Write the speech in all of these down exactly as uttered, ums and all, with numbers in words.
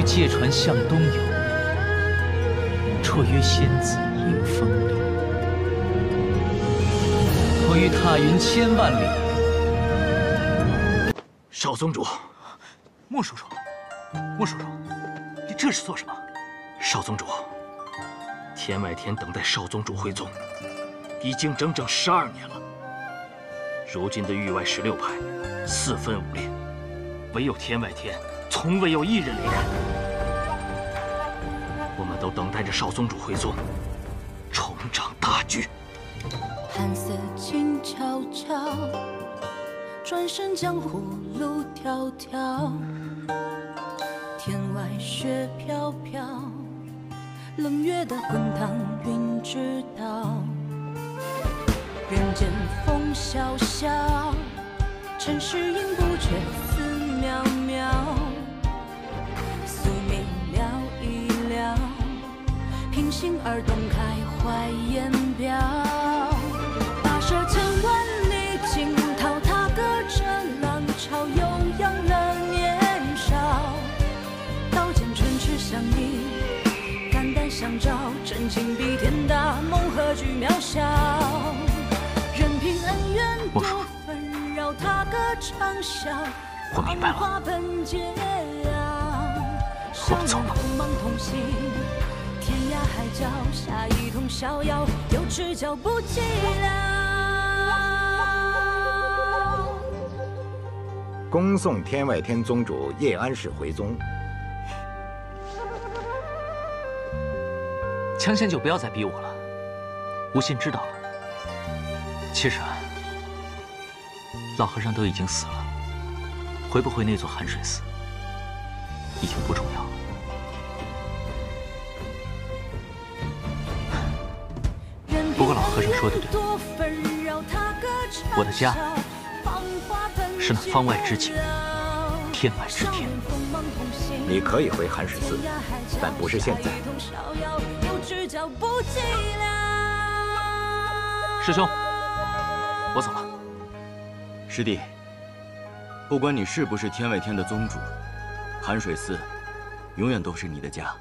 欲借船向东游，绰约仙子迎风流。我欲踏云千万里。 少宗主， 莫叔叔，莫叔叔，你这是做什么？ 少宗主，天外天等待少宗主回宗，已经整整十二年了。如今的域外十六派，四分五裂，唯有天外天从未有一人离开。我们都等待着少宗主回宗，重掌大局。 寒色静悄悄，转身江湖路迢迢。天外雪飘飘，冷月的滚烫云知道。人间风萧萧，尘世音不绝思渺渺。宿命聊一聊，平心而动开怀言表。跋涉千万里，惊涛踏歌着浪潮，悠扬了年少。刀剑唇齿相依，肝胆相照，真情比天大，梦何惧渺小。任凭恩怨多纷扰，踏歌长啸， 我明白了，我们走吧。 同忙同行，天涯海角，下一通逍遥，有赤脚不寂寥。 恭送天外天宗主叶安世回宗。 枪仙就不要再逼我了，无心知道了。其实啊，老和尚都已经死了，回不回那座寒水寺已经不重要了。不过老和尚说的对，我的家是那方外之境，天外之天。 你可以回寒水寺，但不是现在。 师兄，我走了。 师弟，不管你是不是天外天的宗主，寒水寺永远都是你的家。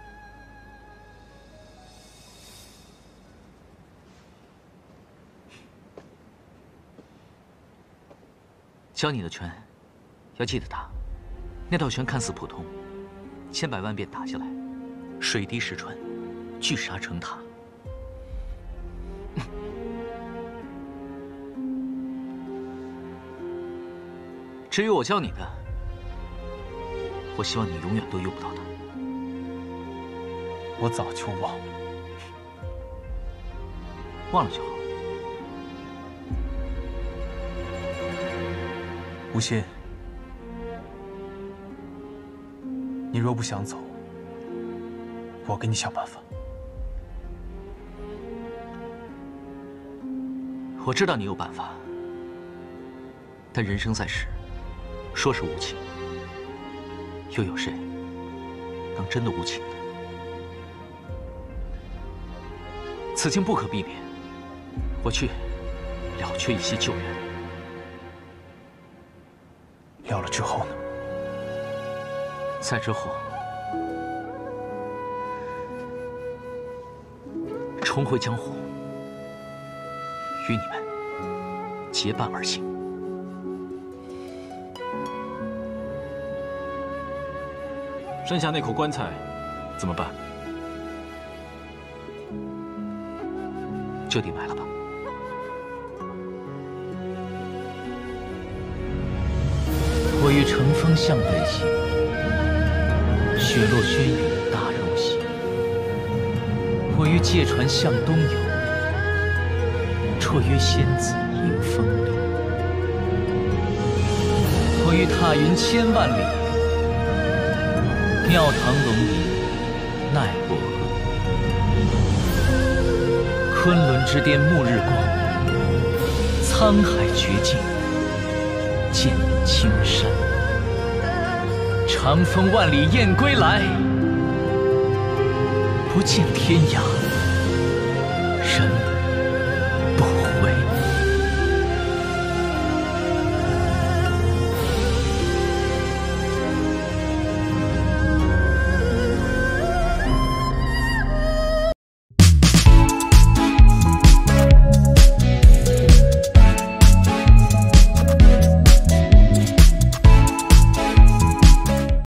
教你的拳，要记得打。那道拳看似普通，千百万遍打下来，水滴石穿，聚沙成塔。至于我教你的，我希望你永远都用不到它。 我早就忘了， 忘了就好。 无心，你若不想走，我给你想办法。 我知道你有办法，但人生在世，说是无情，又有谁能真的无情呢？此情不可避免，我去了却一些旧缘。 了了之后呢？ 再之后，重回江湖，与你们结伴而行。 剩下那口棺材怎么办？ 就地埋了吧。我欲乘风向北行，雪落轩雨大肉席。我欲借船向东游，绰约仙子迎风流。我欲踏云千万里，庙堂龙吟奈我何？昆仑之巅暮日光，沧海绝境见青山。长风万里雁归来，不见天涯